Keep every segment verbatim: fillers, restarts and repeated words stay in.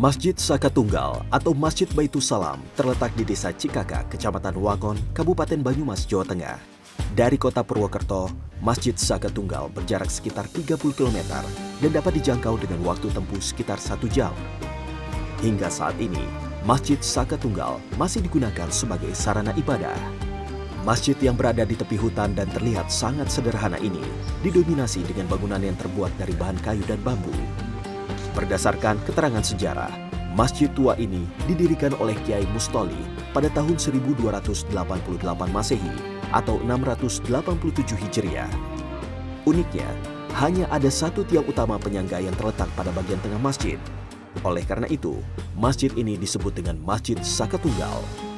Masjid Saka Tunggal atau Masjid Baitus Salam terletak di Desa Cikaka, Kecamatan Wangon, Kabupaten Banyumas, Jawa Tengah. Dari kota Purwokerto, Masjid Saka Tunggal berjarak sekitar tiga puluh kilometer dan dapat dijangkau dengan waktu tempuh sekitar satu jam. Hingga saat ini, Masjid Saka Tunggal masih digunakan sebagai sarana ibadah. Masjid yang berada di tepi hutan dan terlihat sangat sederhana ini didominasi dengan bangunan yang terbuat dari bahan kayu dan bambu. Berdasarkan keterangan sejarah, masjid tua ini didirikan oleh Kiai Mustoli pada tahun seribu dua ratus delapan puluh delapan Masehi atau enam ratus delapan puluh tujuh Hijriah. Uniknya, hanya ada satu tiang utama penyangga yang terletak pada bagian tengah masjid. Oleh karena itu, masjid ini disebut dengan Masjid Saka Tunggal.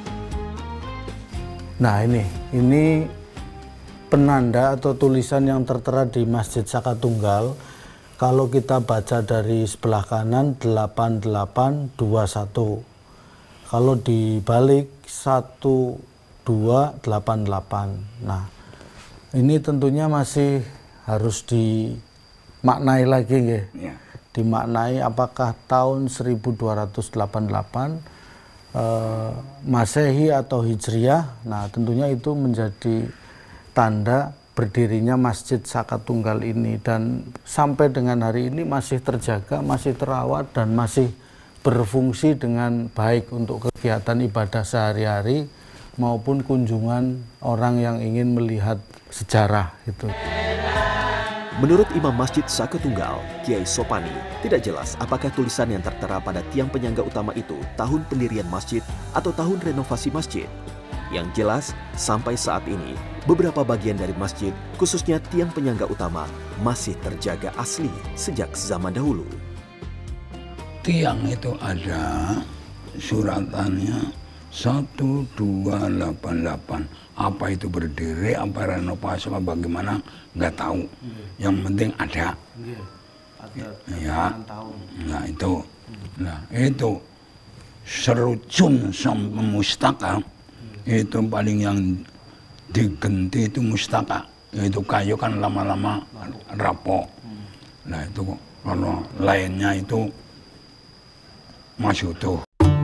Nah ini, ini penanda atau tulisan yang tertera di Masjid Saka Tunggal. Kalau kita baca dari sebelah kanan delapan delapan dua satu. Kalau dibalik satu dua delapan delapan. Nah, ini tentunya masih harus dimaknai lagi ya. Ya. Dimaknai apakah tahun seribu dua ratus delapan puluh delapan eh, Masehi atau Hijriah. Nah, tentunya itu menjadi tanda berdirinya Masjid Saka Tunggal ini, dan sampai dengan hari ini masih terjaga, masih terawat, dan masih berfungsi dengan baik untuk kegiatan ibadah sehari-hari maupun kunjungan orang yang ingin melihat sejarah itu. Menurut Imam Masjid Saka Tunggal, Kiai Sopani, tidak jelas apakah tulisan yang tertera pada tiang penyangga utama itu tahun pendirian masjid atau tahun renovasi masjid. Yang jelas, sampai saat ini, beberapa bagian dari masjid, khususnya tiang penyangga utama, masih terjaga asli sejak zaman dahulu. Tiang itu ada suratannya satu dua delapan delapan. Apa itu berdiri, apa renovasi, apa bagaimana, nggak tahu. Yang penting ada. Ya, nah itu. Nah itu serucun sampai mustaka. Itu paling yang digenti itu mustaka, itu kayu kan lama-lama rapok. Nah itu kalau lainnya itu masih utuh.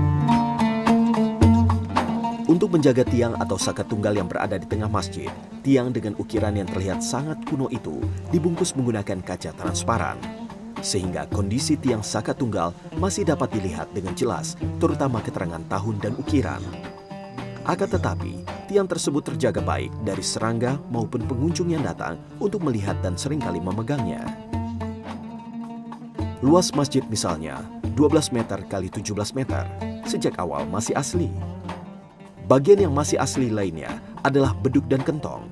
Untuk menjaga tiang atau saka tunggal yang berada di tengah masjid, tiang dengan ukiran yang terlihat sangat kuno itu dibungkus menggunakan kaca transparan, sehingga kondisi tiang saka tunggal masih dapat dilihat dengan jelas, terutama keterangan tahun dan ukiran. Akan tetapi, tiang tersebut terjaga baik dari serangga maupun pengunjung yang datang untuk melihat dan seringkali memegangnya. Luas masjid misalnya dua belas meter kali tujuh belas meter, sejak awal masih asli. Bagian yang masih asli lainnya adalah beduk dan kentong,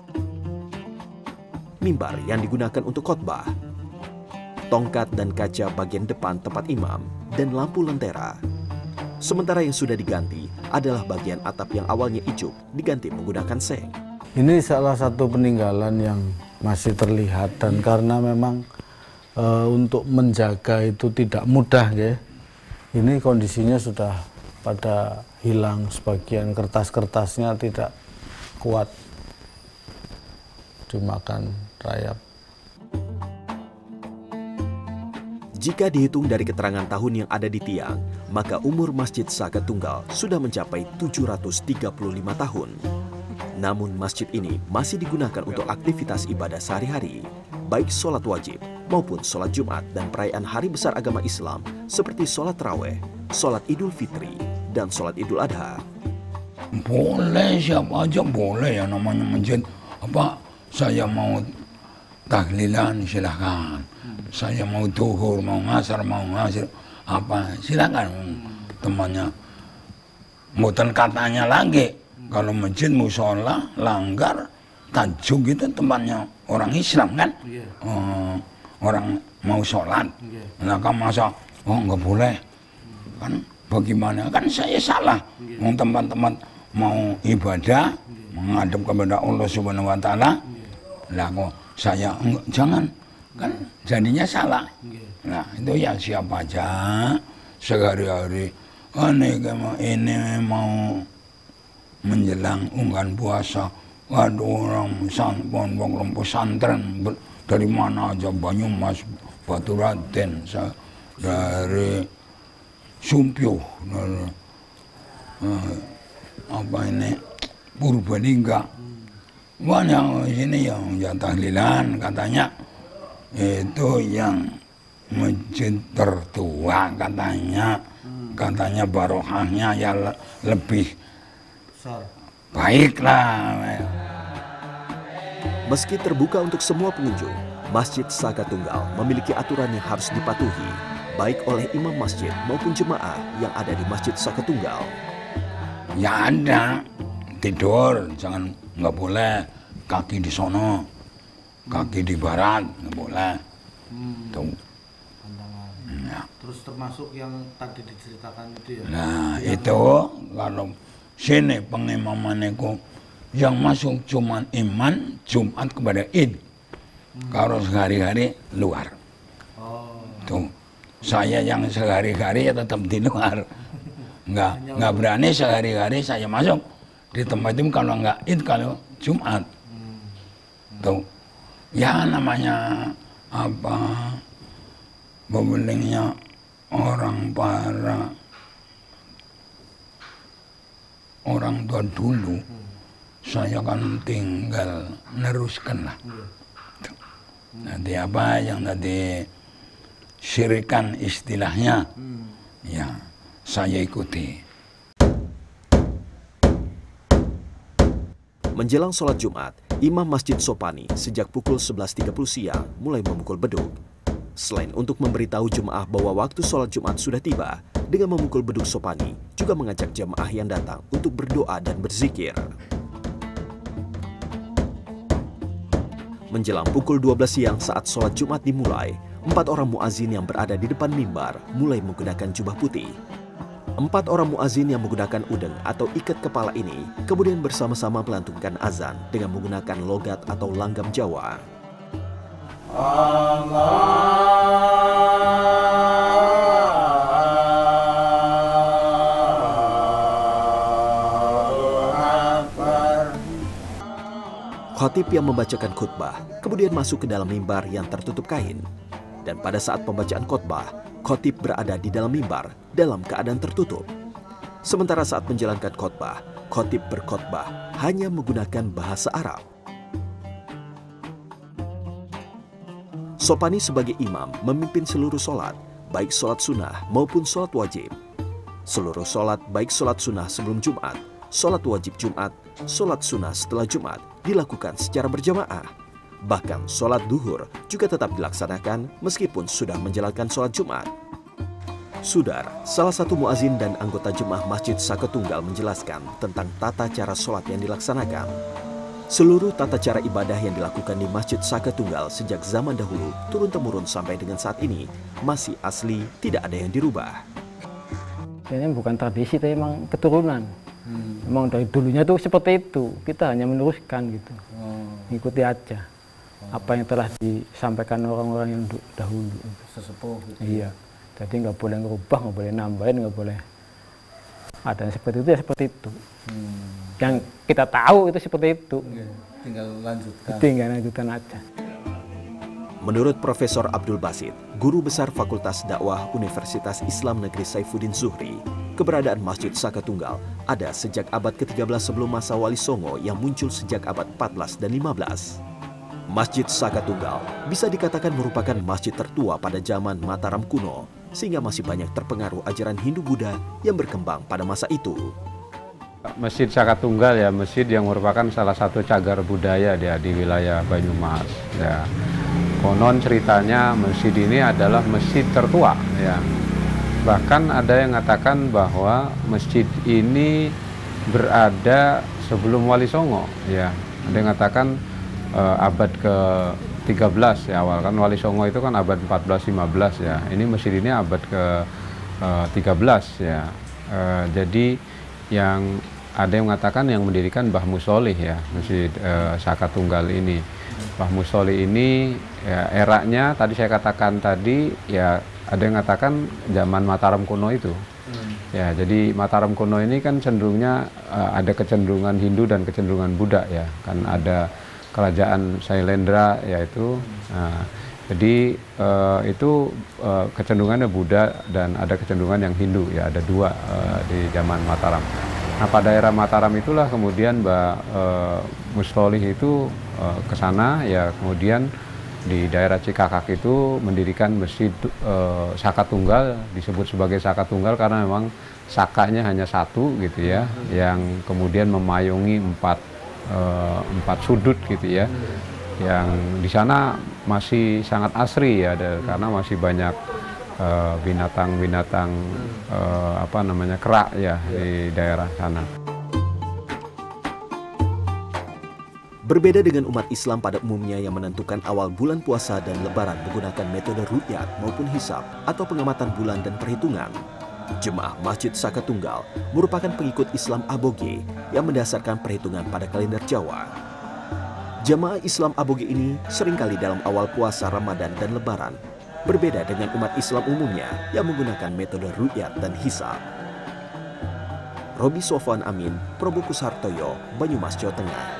mimbar yang digunakan untuk khotbah, tongkat dan kaca bagian depan tempat imam, dan lampu lentera. Sementara yang sudah diganti adalah bagian atap yang awalnya ijuk diganti menggunakan seng. Ini salah satu peninggalan yang masih terlihat, dan karena memang e, untuk menjaga itu tidak mudah ya. Ini kondisinya sudah pada hilang, sebagian kertas-kertasnya tidak kuat dimakan rayap. Jika dihitung dari keterangan tahun yang ada di tiang, maka umur Masjid Saka Tunggal sudah mencapai tujuh ratus tiga puluh lima tahun. Namun masjid ini masih digunakan untuk aktivitas ibadah sehari-hari, baik sholat wajib maupun sholat Jumat dan perayaan hari besar agama Islam seperti sholat Taraweh, sholat Idul Fitri, dan sholat Idul Adha. Boleh, siapa aja boleh ya namanya masjid. Apa saya mau tahlilan silahkan. Saya mau duhur, mau ngasar, mau ngasir, apa silakan. Temannya, mboten katanya lagi. Kalau masjid musola langgar tajuk itu tempatnya orang Islam kan, uh, orang mau sholat. Nah kan masa oh nggak boleh kan? Bagaimana kan saya salah. Mau tempat-tempat mau ibadah menghadap kepada Allah Subhanahu Wa Taala, lah kok saya enggak, jangan. Kan jadinya salah. Nah itu ya siapa aja sehari-hari ini ini mau menjelang unggahan puasa, waduh orang pondok pesantren dari mana aja, Banyumas, Batu Raden, dari Sumpyo, uh, apa ini Purbalingga, banyak di sini yang yang tahlilan katanya itu yang masjid tertua katanya, katanya barokahnya ya le lebih baik lah. Meski terbuka untuk semua pengunjung, Masjid Saka Tunggal memiliki aturan yang harus dipatuhi, baik oleh imam masjid maupun jemaah yang ada di Masjid Saka Tunggal. Ya ada, tidur, jangan, nggak boleh kaki di sono, kaki di barat, nggak boleh. Hmm. Tuh. Ya. Terus termasuk yang tadi diceritakan itu ya? Nah yang itu kalau sini pengimamanku yang masuk cuma iman Jumat kepada Id. Hmm. Kalau sehari-hari luar. Oh. Tuh. Saya yang sehari-hari ya tetap di luar. Nggak, nggak berani sehari-hari saya masuk di tempat itu kalau nggak Id, kalau Jumat. Hmm. Tuh. Ya namanya apa, bebelingnya orang para orang tua dulu. Hmm. Saya kan tinggal neruskan lah. Hmm. Nanti apa yang tadi syirikan istilahnya, hmm. ya saya ikuti. Menjelang sholat Jumat, Imam Masjid Sopani sejak pukul sebelas tiga puluh siang mulai memukul beduk. Selain untuk memberitahu jemaah bahwa waktu sholat Jumat sudah tiba, dengan memukul beduk Sopani juga mengajak jemaah yang datang untuk berdoa dan berzikir. Menjelang pukul dua belas siang saat sholat Jumat dimulai, empat orang muazin yang berada di depan mimbar mulai menggunakan jubah putih. Empat orang muazin yang menggunakan udeng atau ikat kepala ini kemudian bersama-sama melantunkan azan dengan menggunakan logat atau langgam Jawa. Khatib yang membacakan khutbah kemudian masuk ke dalam mimbar yang tertutup kain. Dan pada saat pembacaan khutbah, khatib berada di dalam mimbar dalam keadaan tertutup. Sementara saat menjalankan khutbah, khatib berkhutbah hanya menggunakan bahasa Arab. Sopani sebagai imam memimpin seluruh sholat, baik sholat sunnah maupun sholat wajib. Seluruh sholat baik sholat sunnah sebelum Jumat, sholat wajib Jumat, sholat sunnah setelah Jumat dilakukan secara berjamaah. Bahkan sholat duhur juga tetap dilaksanakan meskipun sudah menjalankan sholat Jumat. Sudar, salah satu muazin dan anggota jemaah Masjid Saka Tunggal menjelaskan tentang tata cara sholat yang dilaksanakan. Seluruh tata cara ibadah yang dilakukan di Masjid Saka Tunggal sejak zaman dahulu turun-temurun sampai dengan saat ini masih asli, tidak ada yang dirubah. Ini bukan tradisi, tapi memang keturunan. Hmm. Memang dari dulunya tuh seperti itu, kita hanya meneruskan gitu, oh. Ikuti aja oh. Apa yang telah disampaikan orang-orang yang dahulu. Sesepuh gitu. Iya, jadi nggak boleh ngerubah, nggak boleh nambahin, nggak boleh ada yang seperti itu ya seperti itu. Hmm. Yang kita tahu itu seperti itu. Ya, tinggal lanjutkan. Tinggal lanjutkan aja. Menurut Profesor Abdul Basit, Guru Besar Fakultas Dakwah Universitas Islam Negeri Saifuddin Zuhri, keberadaan Masjid Saka Tunggal ada sejak abad ke tiga belas sebelum masa Wali Songo yang muncul sejak abad empat belas dan lima belas. Masjid Saka Tunggal bisa dikatakan merupakan masjid tertua pada zaman Mataram kuno, sehingga masih banyak terpengaruh ajaran Hindu-Buddha yang berkembang pada masa itu. Masjid Saka Tunggal ya, masjid yang merupakan salah satu cagar budaya dia di wilayah Banyumas. Ya. Konon ceritanya masjid ini adalah masjid tertua. Ya. Bahkan ada yang mengatakan bahwa masjid ini berada sebelum Wali Songo. Ya. Ada yang mengatakan uh, abad ke tiga belas ya awal, kan Wali Songo itu kan abad empat belas lima belas ya. Ini masjid ini abad ke uh, tiga belas ya. Uh, jadi yang ada yang mengatakan yang mendirikan Mbah Musolih ya, Masjid uh, Saka Tunggal ini. Mbah Musolih ini ya, eranya tadi saya katakan tadi ya, ada yang mengatakan zaman Mataram kuno itu. Hmm. Ya, jadi Mataram kuno ini kan cenderungnya uh, ada kecenderungan Hindu dan kecenderungan Buddha ya. Kan ada kerajaan Sailendra yaitu. Hmm. Nah, Jadi uh, itu uh, kecenderungannya Buddha dan ada kecenderungan yang Hindu, ya ada dua uh, di zaman Mataram. Nah pada daerah Mataram itulah kemudian Mbak uh, Mustolih itu uh, ke sana, ya kemudian di daerah Cikakak itu mendirikan masjid uh, Saka Tunggal, disebut sebagai Saka Tunggal karena memang sakanya hanya satu gitu ya, hmm. yang kemudian memayungi empat uh, empat sudut gitu ya. Hmm. Yang di sana masih sangat asri ya, ada, hmm. karena masih banyak binatang-binatang uh, uh, apa namanya kerak ya, ya di daerah sana. Berbeda dengan umat Islam pada umumnya yang menentukan awal bulan puasa dan lebaran menggunakan metode ru'yat maupun hisab atau pengamatan bulan dan perhitungan, Jemaah Masjid Saka Tunggal merupakan pengikut Islam Aboge yang mendasarkan perhitungan pada kalender Jawa. Jamaah Islam Aboge ini seringkali dalam awal puasa Ramadan dan Lebaran, berbeda dengan umat Islam umumnya yang menggunakan metode ru'yat dan hisab. Robi Sofwan Amin, Probokus Hartoyo, Banyumas, Jawa Tengah.